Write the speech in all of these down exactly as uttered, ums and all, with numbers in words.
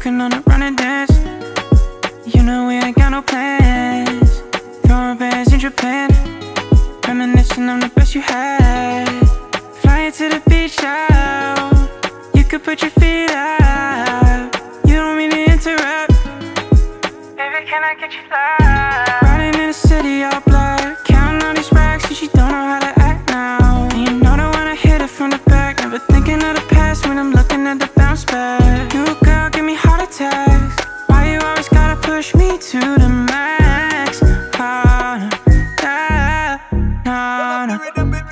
Working on a running dance. You know we ain't got no plans. Throwing bands in Japan, reminiscing on the best you had. Flying to the beach out. You could put your feet out. You don't mean to interrupt. Baby, can I get you fly? Riding in the city all black, counting all these racks, and she don't know how to act now. And you know that when I hit it from the back, never thinking of the past when I'm looking at the bounce back. New girl, give me heart attacks. Why you always gotta push me to the max? Oh, no, no, no.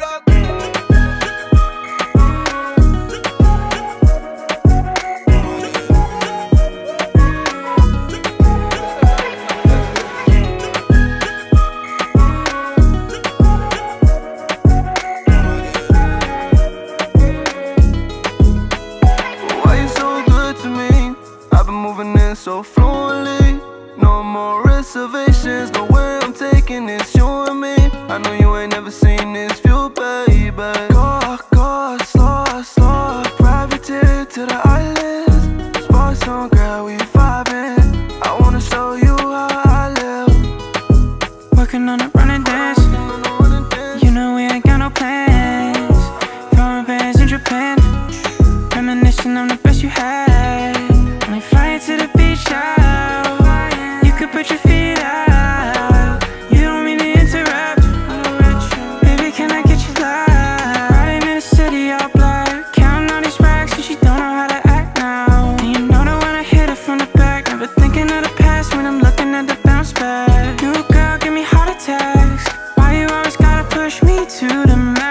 So fluently, no more reservations, no way I'm taking this, you and me. I know you ain't never seen this view, baby. Go, go, slow, slow, private jet to the islands. Sparks on, girl, we vibing. I wanna show you how I live. Working on a running dance. You know we ain't got no plans. Throwing bands in Japan, reminiscing on the best you had. Only flying to the beach out. You could put your feet out. You don't mean to interrupt. Baby, can I get you live? Riding in the city all black, counting all these racks, and she don't know how to act now. And you know that when I hit it from the back, never thinking of the past when I'm looking at the bounce back. New girl, give me heart attacks. Why you always gotta push me to the max?